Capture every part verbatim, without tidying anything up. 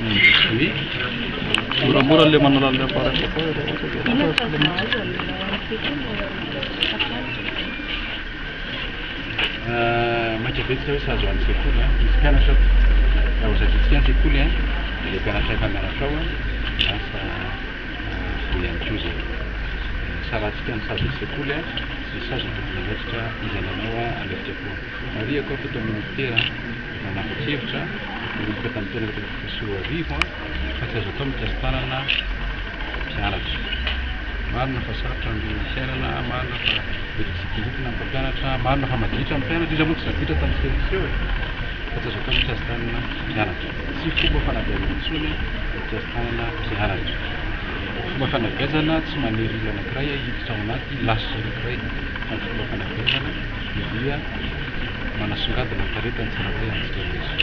Oui. Moramora le manao le pare Machabetsika hoe sahazo amin'ny sekoly a misy mpianatra raha ohatrafitsika ny sekoly a le mpianatra efa mianatra ao a lasa voy ihany koa zay sarahantsika ny sahazo ny sekoly a sy sahazo ny tokony handraikitra izay nanao a alefitrapoa ary akao teto amin'ny ministera nanapa-kevitra nanomboka tamin'ny taona efatra ambin'ny folo sy roa arivo a fa tsy azo atao mikasy tanana mpianatra. Marina fa sarotra ny fiainana, marina fa betsikitsikitina ny mpampianatra, marina fa maditra ny mpianatra, izy moa tsy zavitra tamin'ny seliseo e fa tsy azo atao mikasy tanana mpianatra. Tsy fomba fanabeazana intsony mikasy tanana mpianatra. Fomba fanabeazana tsy maniry ilo anankiray hiditra ao anaty lasitra anankiray fa ny fomba fanabeazana dia manasongadina ny taretany tsirairay antsirairay.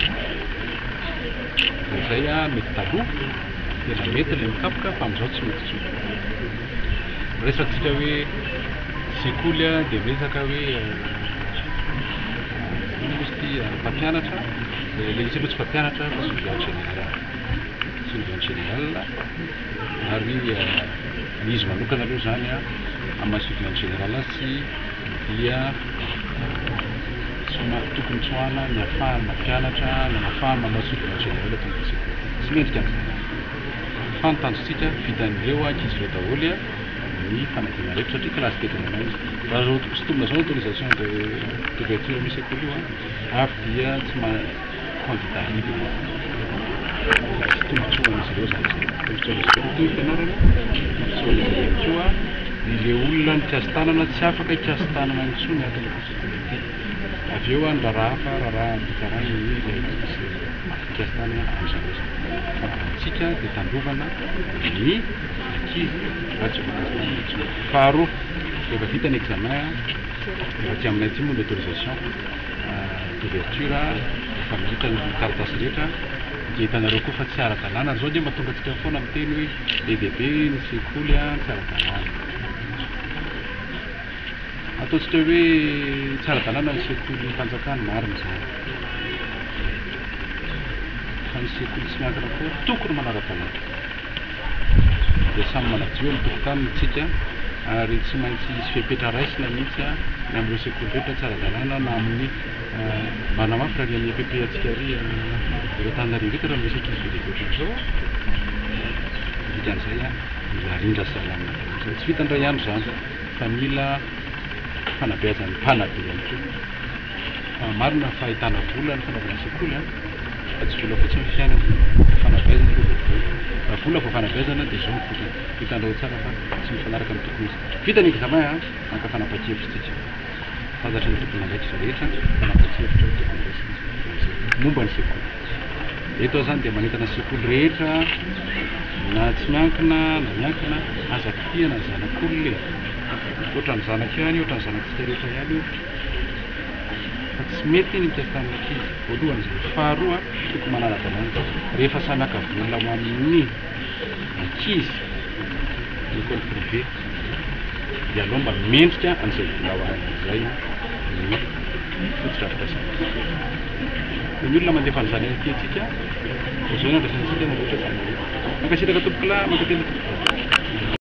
Izay a mety taloha tena mety ilay mikapoka fa amin'izao tsy mety intsony. Resatsika hoe sekoly a dia resaka hoe ino izy ity mpampianatra, ilay izy aloha tsy mpampianatra fa surveillant général, surveillant général ary ny izy manokana aloha zany a amin'ny surveillant général sy dia somary tokony tsoahana ny ahafahany mampianatra ny ahafahany manao surveillant général eto amin'ny sekoly. Tsy mendrika an'izany. Fanotanjonsika vitan'ireo ankizy ireo daholo a ny fanadina rehetra satria kilasy tetinanao izy. Raha zao sotomina zao autorisation de d'ouverture amin'ny sekoly io a avy dia tsy ma candidat libre. Tsy tombotsoan'izy ireo zany zay. Tombotsoan'izy ireo toy fianarana, tombotsoan'izy ireo koa ilay olona mikasy tanana tsy afaka hikasy tanana intsony ato amin'ny sekoly ity. Avy eo a ny raharaha hafa raharaha mikarany ny ilay misy mikasy tanana amin'izany resaka. Fa antsika dia tandrovana ny ankizy raha tsy mikasy tanana intsony. Faharoa, rehefa vita ny examen a efa aty aminay aty moa ny autorisation d'ouverture efa miditra ny taratasy rehetra dia hitanareo koa fa tsy ara-dalàna zao dia mahatonga antsika foana miteny hoe be dia be ny sekoly a tsy ara-dalàna. Ataontsika hoe tsy ara-dalàna ny sekoly fanjakana marina zany. Fa ny sekoly tsy miankina koa tokony manara-dalàna. Dia samy manadio amin'ny tokontany tsika ary tsy maintsy hisy fepetra raisina mihitsy a ny amin'ireo sekoly rehetra tsy ara-dalàna na amin'ny manamafy raha ny E P P antsika ary ireo Antananarivo rehetra raha misy ankizy be dia be ohatran'izao dikan'izay a mila rindra salamina. Tsy vitandray andro zany fa mila fanabeazan'ny mpanabe ihany koa. Marina fa ahitana vola ny fanaovana sekoly a fa tsy vola fotsiny ny fiainana, fanabeazana aloha vola. Raha vola vao fanabeazana dia izao ny fotsiny. Hitanao tsara fa tsy mifanaraka amin'ny tokony izy. Vita ny examen a maka fanapa-kevitra tsika. Fantatra ny tokony handraikitra rehetra, fanapa-kevitra tokony handraisina momba ny sekoly. Eto zany dia manentana sekoly rehetra na tsy miankina na miankina aza kitihana ny zanak'olona e. Ohatra ny zanaka ihany, ohatra ny zanakitsika rehetra ihany io. Fa tsy mety ny mikasy tanana ankizy. Voalohany zany. Faharoa tokony manara-dalàna. Rehefa samy haka vola ho amin'ny ankizy ny école privée dia aloha mba mendrika an'izay vola ho an'izay ny fototra fampiasana. Ny olona mandefa an'izany atỳ antsika izao ny andraisantsika na rehetra zany. Mankasitraka tompokila, mankatena tompokila.